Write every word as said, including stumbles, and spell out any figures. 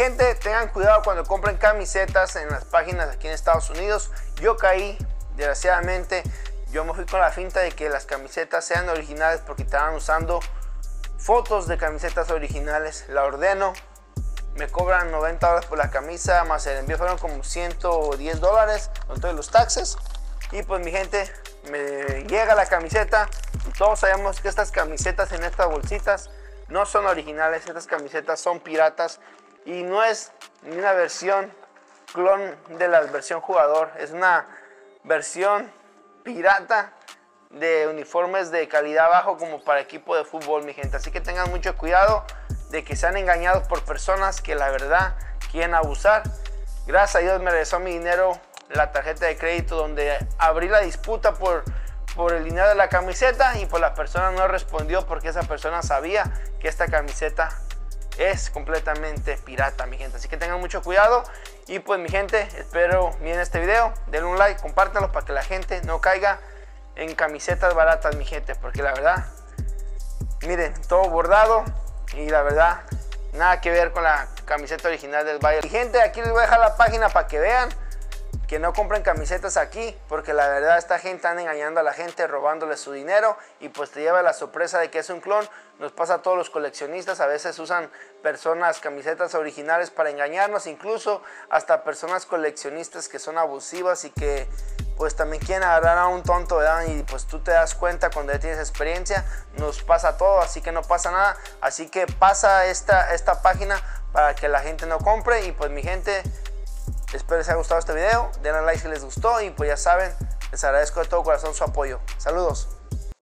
gente, tengan cuidado cuando compren camisetas en las páginas aquí en Estados Unidos. Yo caí, desgraciadamente, yo me fui con la finta de que las camisetas sean originales porque estaban usando fotos de camisetas originales. La ordeno, me cobran noventa dólares por la camisa, más el envío fueron como ciento diez dólares con todos los taxes. Y pues mi gente, me llega la camiseta y todos sabemos que estas camisetas en estas bolsitas no son originales. Estas camisetas son piratas y no es ni una versión clon de la versión jugador, es una versión pirata de uniformes de calidad bajo como para equipo de fútbol, mi gente. Así que tengan mucho cuidado de que sean engañados por personas que la verdad quieren abusar. Gracias a Dios me regresó mi dinero, la tarjeta de crédito, donde abrí la disputa por, por el dinero de la camiseta y pues la persona no respondió porque esa persona sabía que esta camiseta es completamente pirata, mi gente. Así que tengan mucho cuidado y pues mi gente, espero bien este video, denle un like, compártanlo para que la gente no caiga en camisetas baratas, mi gente, porque la verdad, miren, todo bordado y la verdad nada que ver con la camiseta original del Bayern. Mi gente, aquí les voy a dejar la página para que vean que no compren camisetas aquí, porque la verdad esta gente anda engañando a la gente, robándole su dinero y pues te lleva la sorpresa de que es un clon. Nos pasa a todos los coleccionistas, a veces usan personas camisetas originales para engañarnos, incluso hasta personas coleccionistas que son abusivas y que pues también quieren agarrar a un tonto, ¿verdad? Y pues tú te das cuenta cuando ya tienes experiencia. Nos pasa todo, así que no pasa nada. Así que pasa esta, esta página para que la gente no compre. Y pues mi gente, espero les haya gustado este video. Denle like si les gustó y pues ya saben, les agradezco de todo corazón su apoyo. Saludos.